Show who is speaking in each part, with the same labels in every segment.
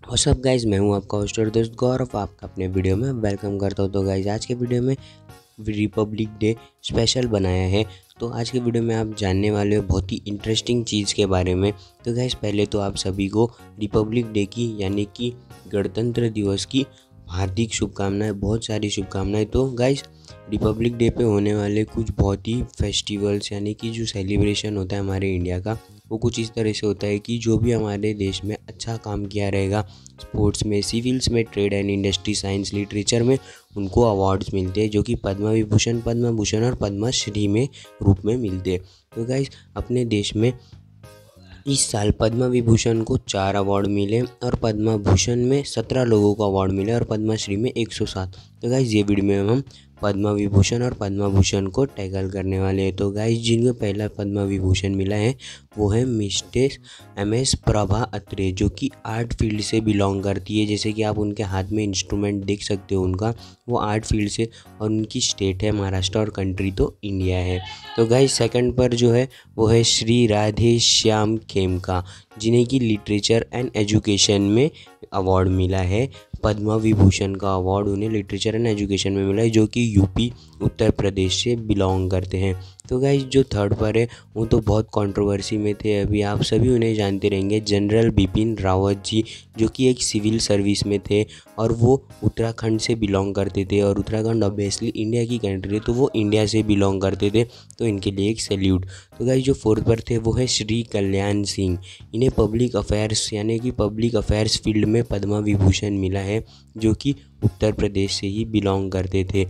Speaker 1: What's up guys, मैं हूं आपका होस्ट और दोस्त गौरव। आपका अपने वीडियो में वेलकम करता हूं। तो गाइज आज के वीडियो में रिपब्लिक डे स्पेशल बनाया है। तो आज के वीडियो में आप जानने वाले हो बहुत ही इंटरेस्टिंग चीज़ के बारे में। तो गाइज पहले तो आप सभी को रिपब्लिक डे की यानी कि गणतंत्र दिवस की हार्दिक शुभकामनाएं, बहुत सारी शुभकामनाएं। तो गाइज रिपब्लिक डे पे होने वाले कुछ बहुत ही फेस्टिवल्स यानी कि जो सेलिब्रेशन होता है हमारे इंडिया का, वो कुछ इस तरह से होता है कि जो भी हमारे देश में अच्छा काम किया रहेगा, स्पोर्ट्स में, सिविल्स में, trade and industry, science, literature में, उनको अवार्ड्स मिलते हैं जो कि पद्म विभूषण, पद्म भूषण और पद्मश्री में रूप में मिलते हैं। तो गाइज अपने देश में इस साल पद्म विभूषण को 4 अवार्ड मिले और पद्म भूषण में 17 लोगों को अवार्ड मिले और पद्मश्री में 107। तो गाइज ये वीडियो में हम पद्म विभूषण और पद्म भूषण को टैकल करने वाले हैं। तो गाइज जिनको पहला पद्म विभूषण मिला है वो है मिस्टेस MS प्रभा अत्रे, जो कि आर्ट फील्ड से बिलोंग करती है। जैसे कि आप उनके हाथ में इंस्ट्रूमेंट देख सकते हो, उनका वो आर्ट फील्ड से, और उनकी स्टेट है महाराष्ट्र और कंट्री तो इंडिया है। तो गाइज सेकंड पर जो है वो है श्री राधे श्याम खेमका, जिन्हें कि लिटरेचर एंड एजुकेशन में अवार्ड मिला है। पद्म विभूषण का अवार्ड उन्हें लिटरेचर एंड एजुकेशन में मिला है, जो कि यूपी उत्तर प्रदेश से बिलोंग करते हैं। तो गाइज जो थर्ड पर है वो तो बहुत कंट्रोवर्सी में थे, अभी आप सभी उन्हें जानते रहेंगे, जनरल बिपिन रावत जी, जो कि एक सिविल सर्विस में थे और वो उत्तराखंड से बिलोंग करते थे। और उत्तराखंड ऑब्वियसली इंडिया की कंट्री है, तो वो इंडिया से बिलोंग करते थे, तो इनके लिए एक सैल्यूट। तो गाइज जो फोर्थ पर थे वो है श्री कल्याण सिंह, इन्हें पब्लिक अफेयर्स यानी कि पब्लिक अफेयर्स फील्ड में पद्म विभूषण मिला है, जो कि उत्तर प्रदेश से ही बिलोंग करते थे।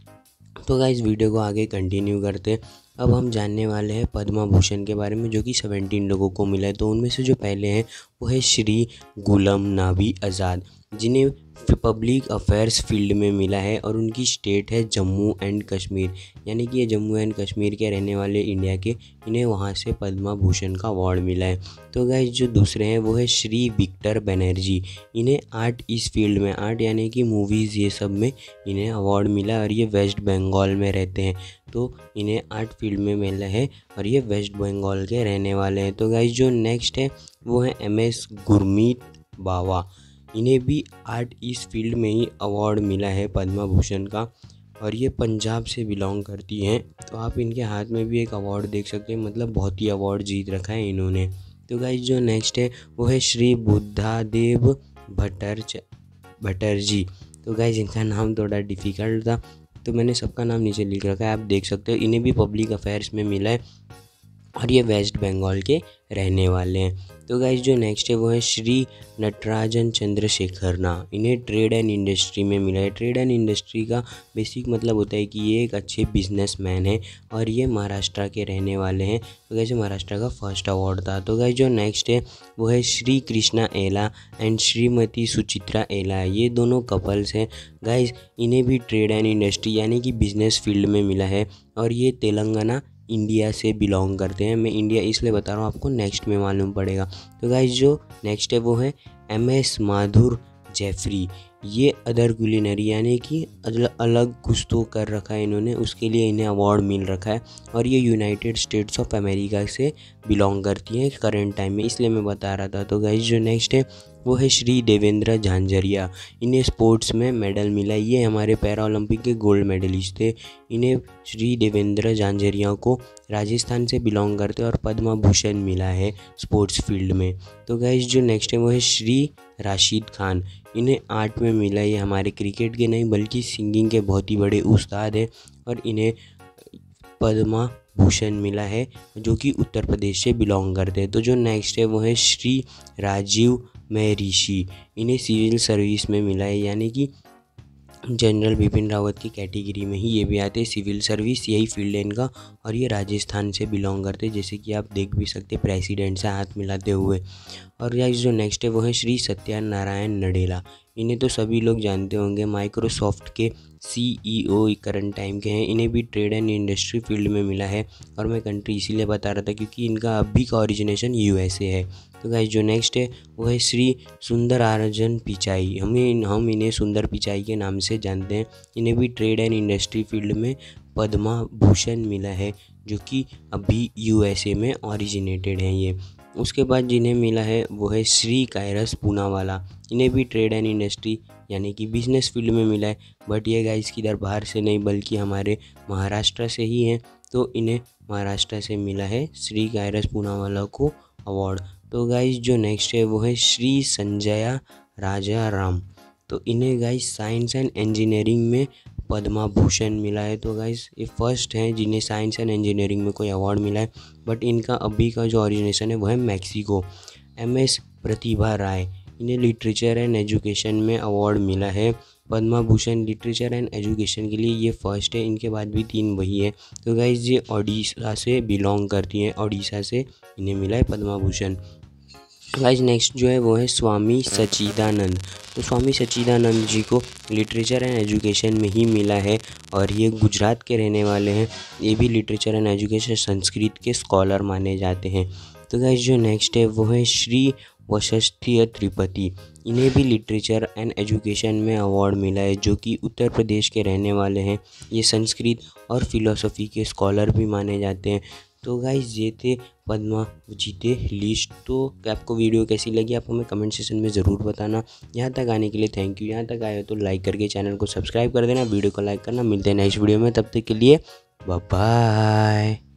Speaker 1: तो गाइस वीडियो को आगे कंटिन्यू करते। अब हम जानने वाले हैं पद्म भूषण के बारे में, जो कि 17 लोगों को मिला है। तो उनमें से जो पहले हैं वो है श्री गुलाम नबी आज़ाद, जिन्हें पब्लिक अफेयर्स फील्ड में मिला है और उनकी स्टेट है जम्मू एंड कश्मीर, यानी कि ये जम्मू एंड कश्मीर के रहने वाले इंडिया के, इन्हें वहाँ से पद्म भूषण का अवार्ड मिला है। तो गाइस जो दूसरे हैं वो है श्री विक्टर बनर्जी, इन्हें आर्ट इस फील्ड में, आर्ट यानी कि मूवीज़, ये सब में इन्हें अवार्ड मिला और ये वेस्ट बंगाल में रहते हैं। तो इन्हें आर्ट फील्ड में मिला है और ये वेस्ट बंगाल के रहने वाले हैं। तो गाइस जो नेक्स्ट है वो है MS गुरमीत बावा, इन्हें भी आर्ट इस फील्ड में ही अवार्ड मिला है पद्म भूषण का, और ये पंजाब से बिलोंग करती हैं। तो आप इनके हाथ में भी एक अवार्ड देख सकते हैं, मतलब बहुत ही अवार्ड जीत रखा है इन्होंने। तो गाइस जो नेक्स्ट है वो है श्री बुद्धादेव भट्टर्जी। तो गाइस इनका नाम थोड़ा डिफ़िकल्ट था, तो मैंने सबका नाम नीचे लिख रखा है, आप देख सकते हो। इन्हें भी पब्लिक अफेयर्स में मिला है और ये वेस्ट बंगाल के रहने वाले हैं। तो गाइस जो नेक्स्ट है वो है श्री नटराजन चंद्रशेखरना, इन्हें ट्रेड एंड इंडस्ट्री में मिला है। ट्रेड एंड इंडस्ट्री का बेसिक मतलब होता है कि ये एक अच्छे बिजनेसमैन है और ये महाराष्ट्र के रहने वाले हैं। तो गाइस महाराष्ट्र का फर्स्ट अवार्ड था। तो गाइस जो नेक्स्ट है वो है श्री कृष्णा एला एंड श्रीमती सुचित्रा एला, ये दोनों कपल्स हैं। गाइस इन्हें भी ट्रेड एंड इंडस्ट्री यानी कि बिजनेस फील्ड में मिला है और ये तेलंगाना इंडिया से बिलोंग करते हैं। मैं इंडिया इसलिए बता रहा हूँ, आपको नेक्स्ट में मालूम पड़ेगा। तो गाइस जो नेक्स्ट है वो है MS माधुर जेफरी, ये अदर कुलिनरी यानी कि अलग कुछ तो कर रखा है इन्होंने, उसके लिए इन्हें अवार्ड मिल रखा है और ये यूनाइटेड स्टेट्स ऑफ अमेरिका से बिलोंग करती हैं करंट टाइम में, इसलिए मैं बता रहा था। तो गाइस जो नेक्स्ट है वो है श्री देवेंद्र झांझरिया, इन्हें स्पोर्ट्स में मेडल मिला, ये हमारे पैरा ओलंपिक के गोल्ड मेडलिस्ट थे। इन्हें श्री देवेंद्र झांझरिया को राजस्थान से बिलोंग करते और पद्म भूषण मिला है स्पोर्ट्स फील्ड में। तो गाइस जो नेक्स्ट है वो है श्री राशिद खान, इन्हें आर्ट में मिला, ये हमारे क्रिकेट के नहीं बल्कि सिंगिंग के बहुत ही बड़े उस्ताद हैं और इन्हें पद्म भूषण मिला है, जो कि उत्तर प्रदेश से बिलोंग करते हैं। तो जो नेक्स्ट है वो है श्री राजीव महर्षि, इन्हें सिविल सर्विस में मिला है, यानी कि जनरल बिपिन रावत की कैटेगरी में ही ये भी आते हैं, सिविल सर्विस यही फील्ड है इनका, और ये राजस्थान से बिलोंग करते हैं, जैसे कि आप देख भी सकते प्रेसिडेंट से हाथ मिलाते हुए। और गाइस जो नेक्स्ट है वो है श्री सत्यनारायण नडेला, इन्हें तो सभी लोग जानते होंगे, माइक्रोसॉफ्ट के CEO करंट टाइम के हैं। इन्हें भी ट्रेड एंड इंडस्ट्री फील्ड में मिला है और मैं कंट्री इसीलिए बता रहा था क्योंकि इनका अभी का ओरिजिनेशन USA है। तो गाइस जो नेक्स्ट है वो है श्री सुंदराराजन पिचाई, हम इन्हें सुंदर पिचाई के नाम से जानते हैं। इन्हें भी ट्रेड एंड इंडस्ट्री फील्ड में पद्म भूषण मिला है, जो कि अभी USA में ओरिजिनेटेड हैं ये। उसके बाद जिन्हें मिला है वो है श्री कायरस पूनावाला। इन्हें भी ट्रेड एंड इंडस्ट्री यानी कि बिजनेस फील्ड में मिला है, बट ये गाइस किधर बाहर से नहीं बल्कि हमारे महाराष्ट्र से ही हैं। तो इन्हें महाराष्ट्र से मिला है श्री कायरस पूनावाला को अवार्ड। तो गाइस जो नेक्स्ट है वो है श्री संजया राजा राम। तो इन्हें गाइस साइंस एंड इंजीनियरिंग में पद्मा भूषण मिला है। तो गाइस ये फर्स्ट हैं जिन्हें साइंस एंड इंजीनियरिंग में कोई अवार्ड मिला है, बट इनका अभी का जो ओरिजिनेशन है वो है मैक्सिको। MS प्रतिभा राय, इन्हें लिटरेचर एंड एजुकेशन में अवार्ड मिला है। Padma Bhushan literature and education के लिए ये फर्स्ट है, इनके बाद भी 3 वही है। तो गाइस ये ओडिशा से बिलोंग करती हैं, ओडिशा से इन्हें मिला है पद्मा भूषण। गाइस नेक्स्ट जो है वो है स्वामी सच्चिदानंद। तो स्वामी सच्चिदानंद जी को लिटरेचर एंड एजुकेशन में ही मिला है और ये गुजरात के रहने वाले हैं। ये भी लिटरेचर एंड एजुकेशन संस्कृत के स्कॉलर माने जाते हैं। तो गाइस जो नेक्स्ट है वो है श्री वशस्थीय त्रिपति। इन्हें भी लिटरेचर एंड एजुकेशन में अवार्ड मिला है, जो कि उत्तर प्रदेश के रहने वाले हैं। ये संस्कृत और फिलोसफी के स्कॉलर भी माने जाते हैं। तो गाइस ये थे पद्मा जीते लिस्ट। तो आपको वीडियो कैसी लगी आप हमें कमेंट सेक्शन में ज़रूर बताना। यहाँ तक आने के लिए थैंक यू। यहाँ तक आए हो तो लाइक करके चैनल को सब्सक्राइब कर देना, वीडियो को लाइक करना। मिलते हैं नेक्स्ट वीडियो में, तब तक के लिए बाय बाय।